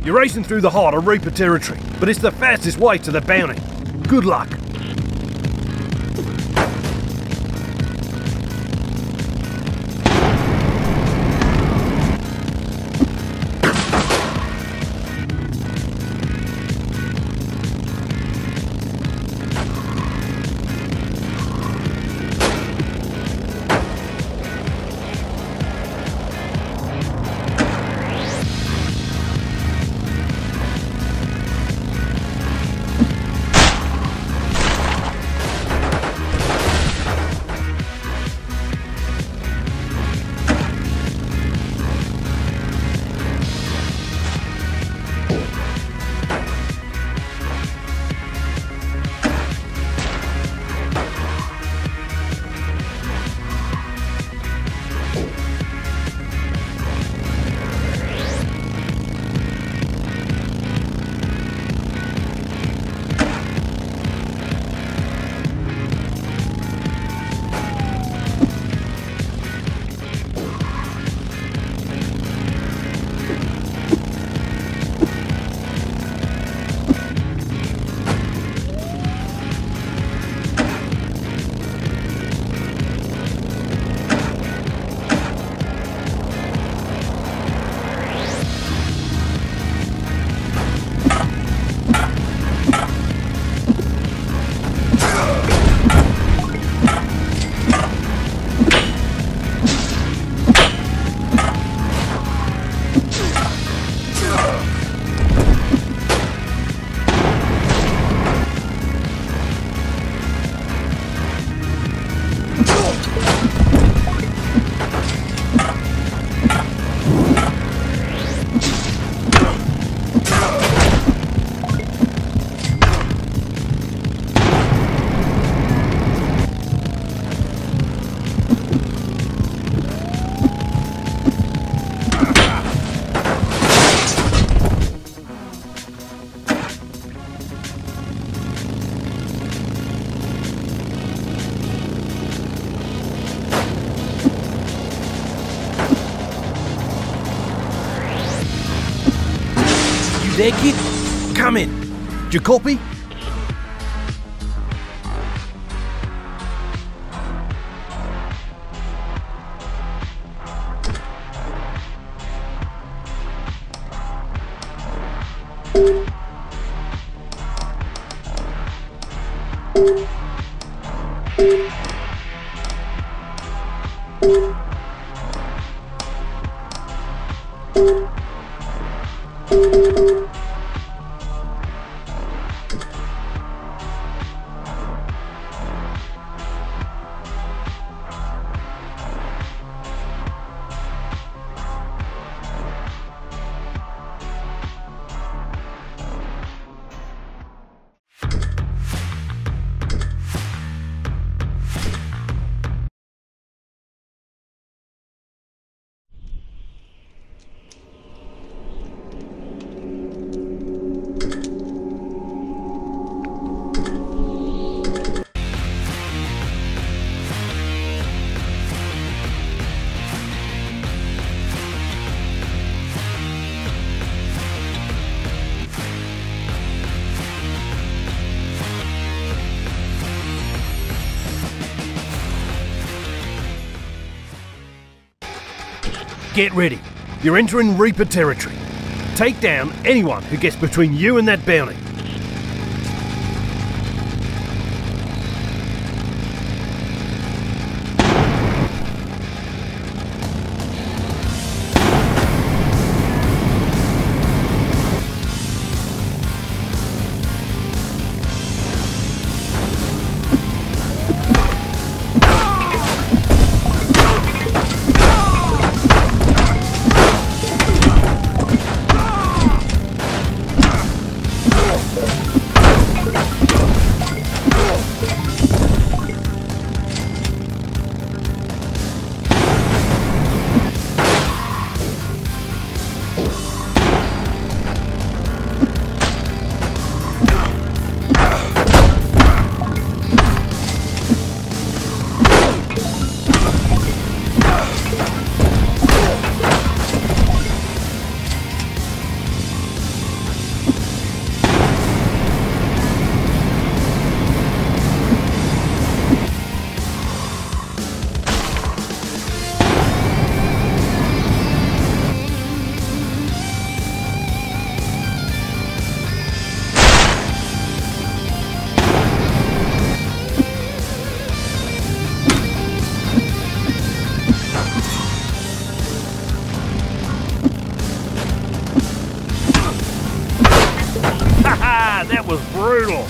You're racing through the heart of Reaper territory, but it's the fastest way to the bounty. Good luck. There, kid? Come in. Do you copy? Get ready. You're entering Reaper territory. Take down anyone who gets between you and that bounty. was brutal.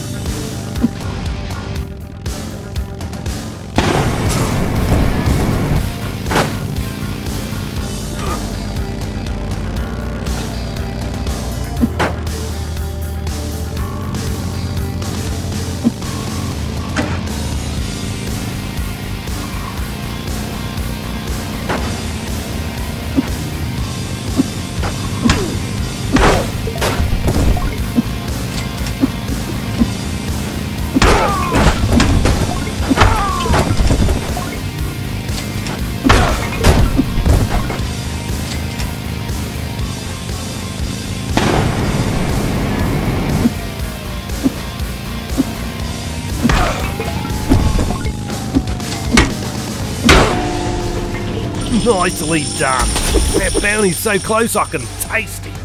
Nicely done. That bounty's so close I can taste it.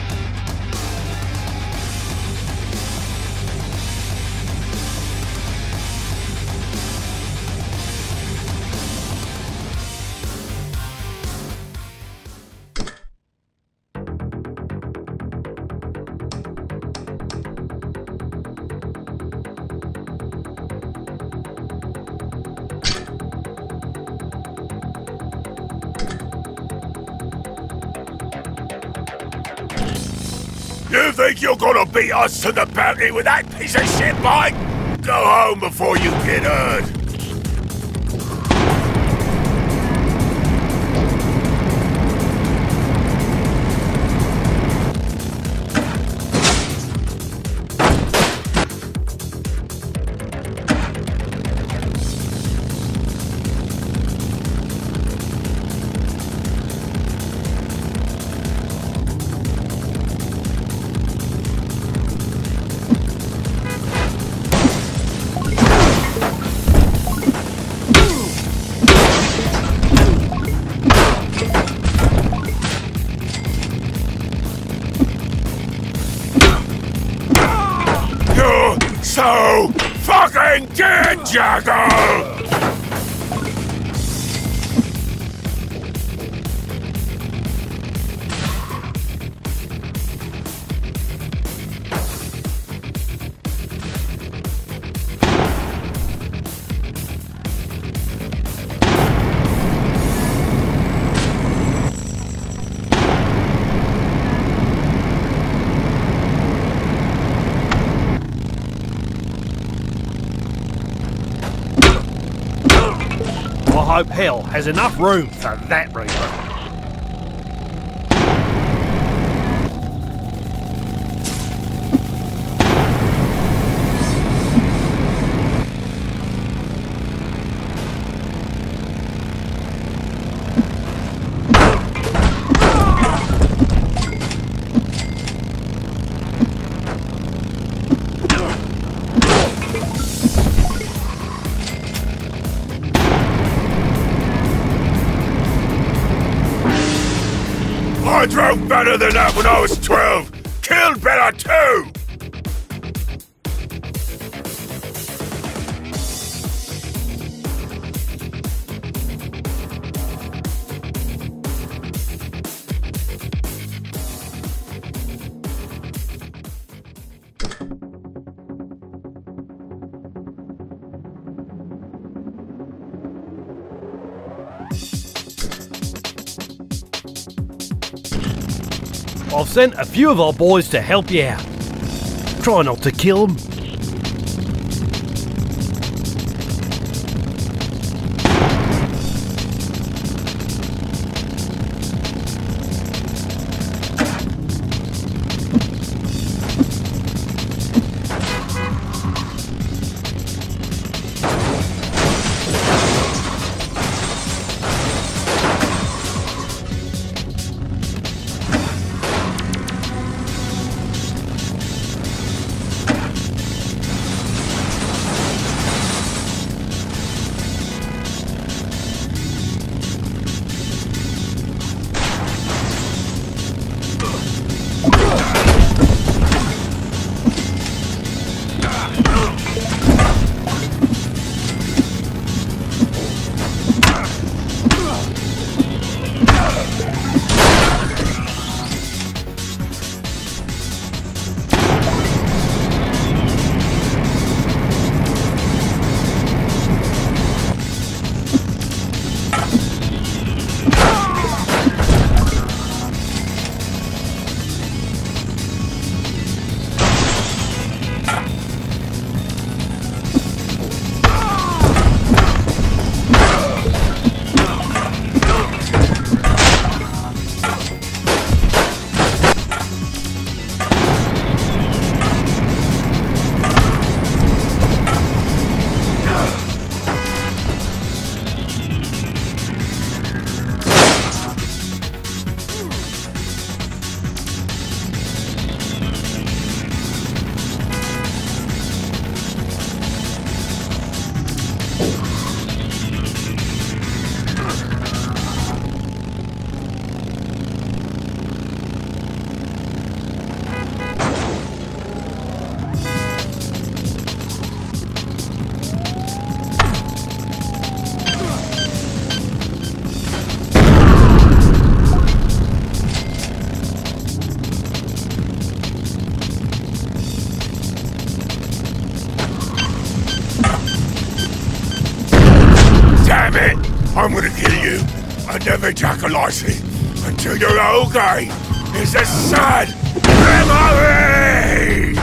You think you're gonna beat us to the bounty with that piece of shit bike? Go home before you get hurt. So fucking dead, Jackal! I hope hell has enough room for that Reaper. I drove better than that when I was 12. Killed better too. I've sent a few of our boys to help you out. Try not to kill them. Damn it! I'm gonna kill you and never jackalize it until your whole game is a sad memory!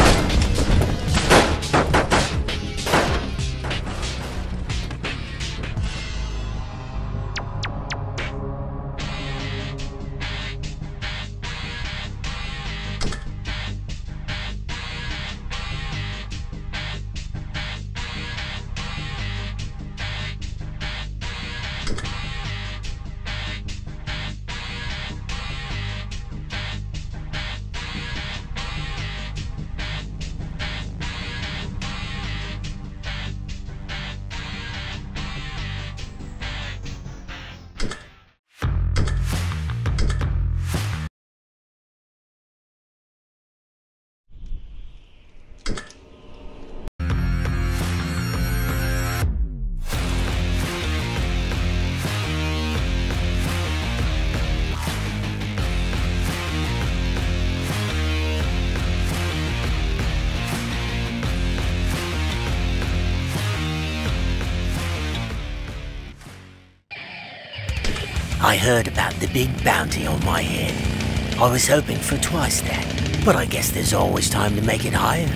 I heard about the big bounty on my head. I was hoping for twice that, but I guess there's always time to make it higher.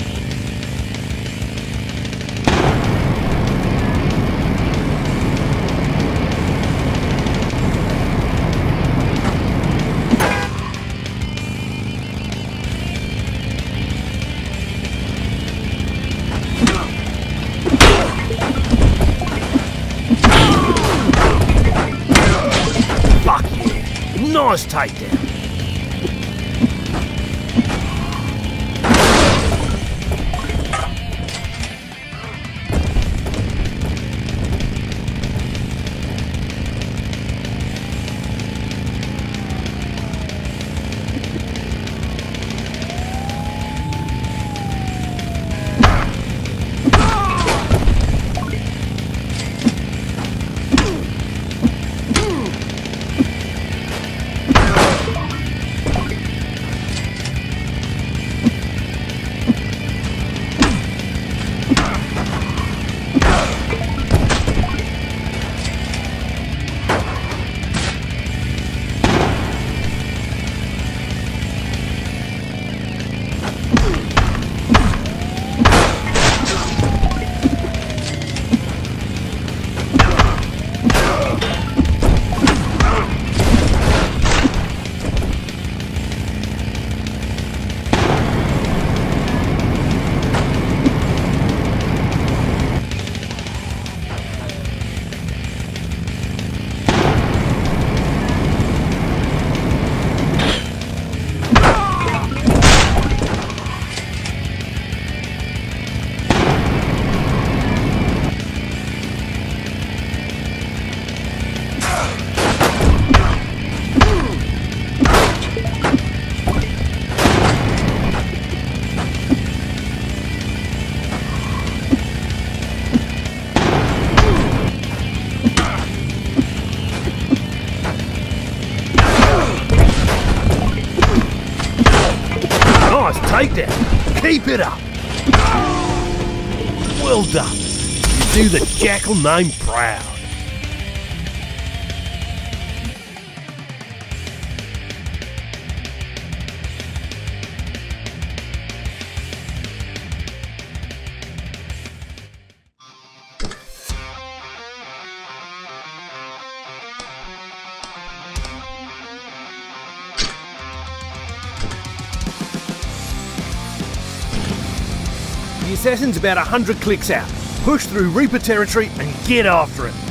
Nice takedown. Takedown. Keep it up. Well done. You do the Jackal name proud. The assassin's about 100 clicks out. Push through Reaper territory and get after him.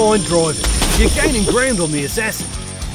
fine driving. You're gaining ground on the assassin.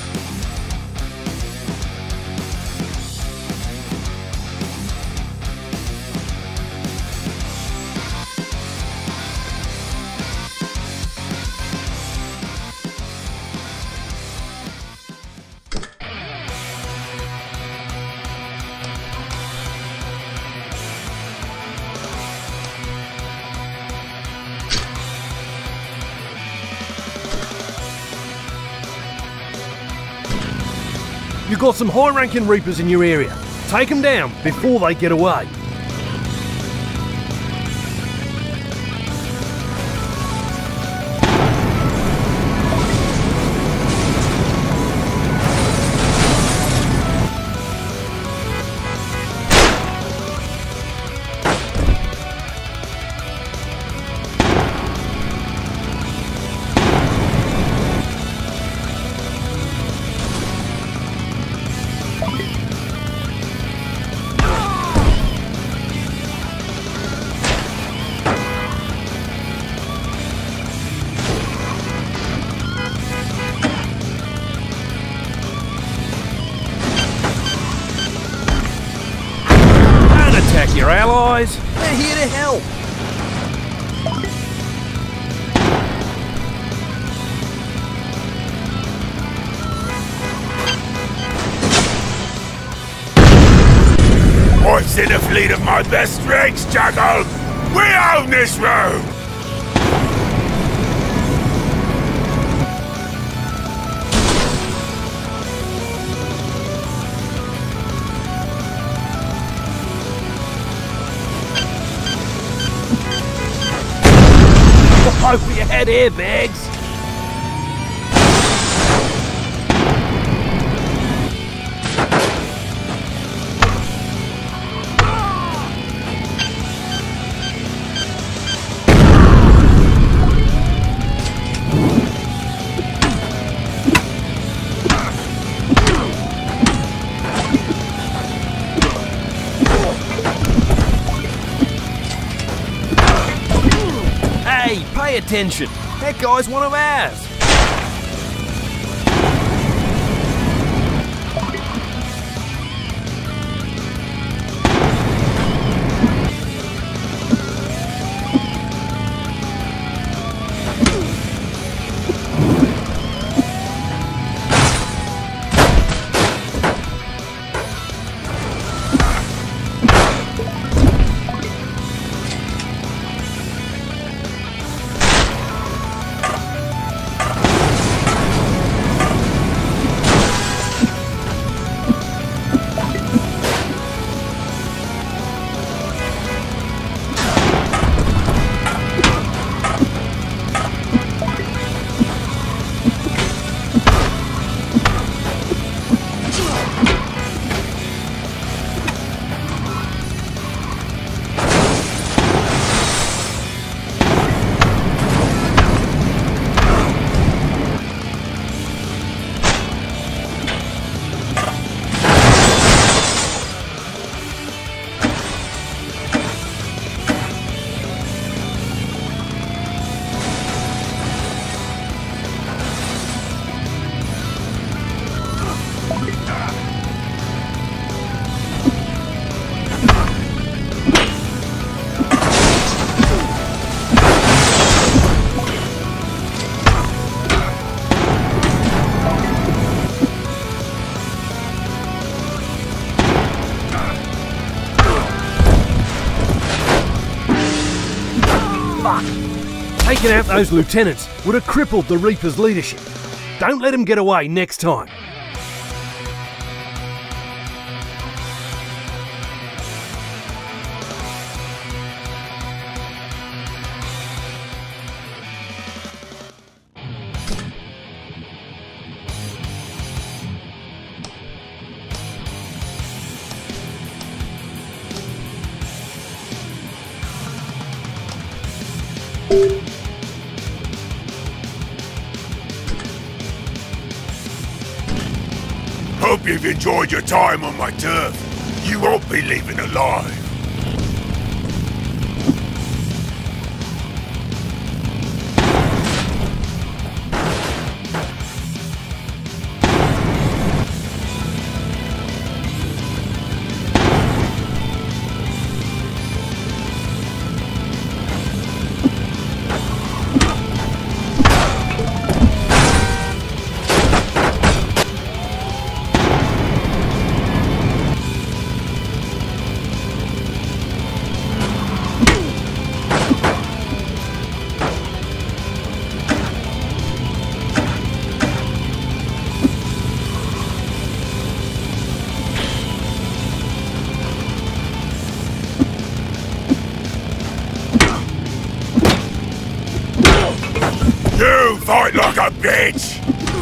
You've got some high-ranking Reapers in your area. Take them down before they get away. Your allies, they're here to help. I've seen a fleet of my best rigs, Jackal! We own this road! Hope you had airbags. Hey, pay attention. That guy's one of ours. Fuck! Taking out those lieutenants would have crippled the Reaper's leadership. Don't let them get away next time. Hope you've enjoyed your time on my turf. You won't be leaving alive. fight like a bitch!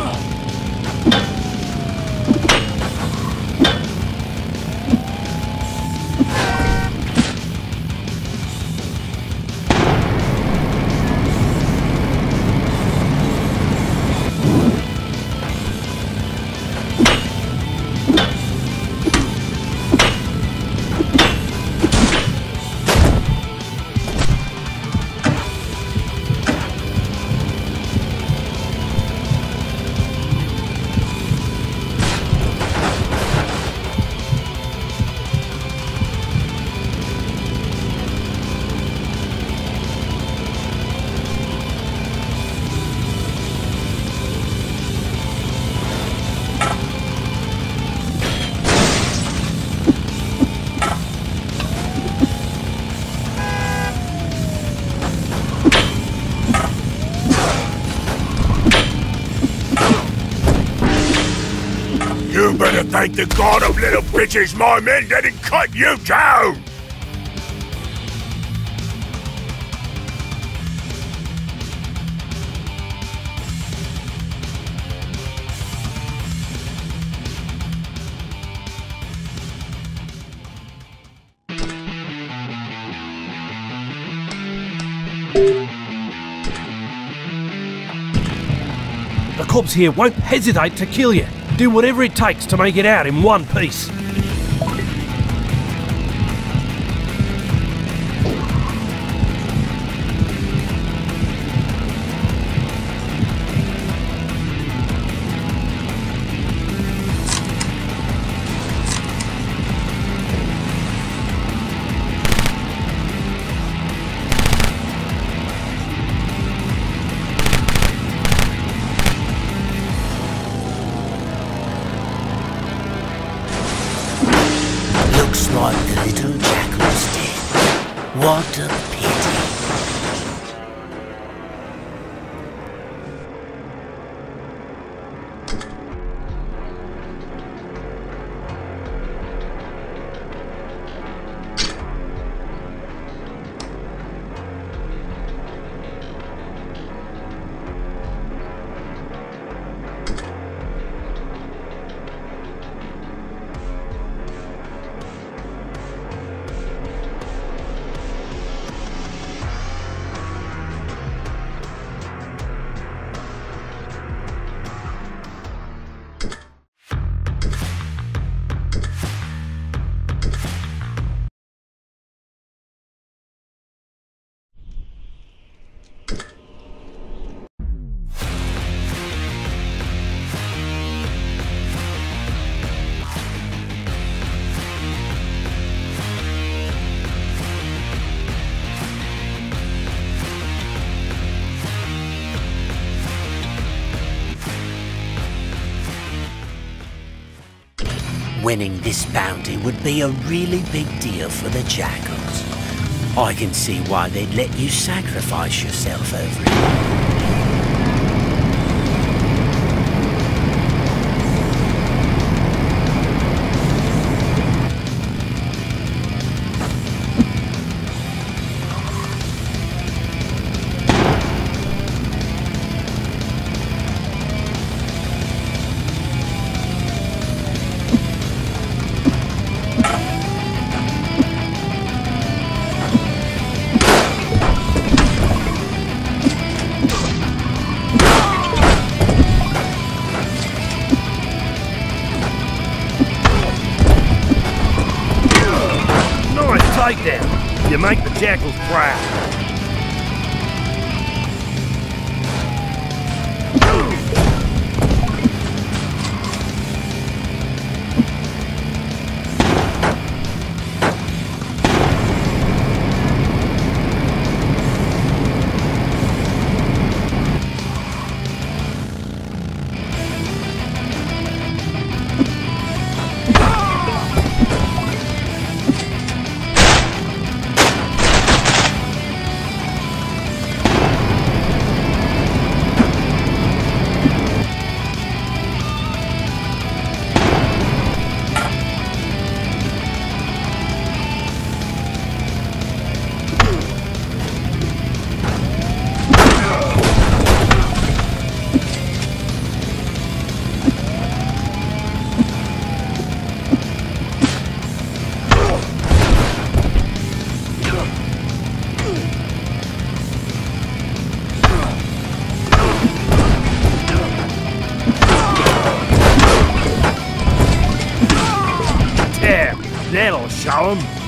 You better thank the god of little bitches my men didn't cut you down! The cops here won't hesitate to kill you. Do whatever it takes to make it out in one piece. Looks like the little jackal's dead. What a pity. Winning this bounty would be a really big deal for the Jackals. I can see why they'd let you sacrifice yourself over it. Takedown. You make the Jackals proud. That'll show 'em.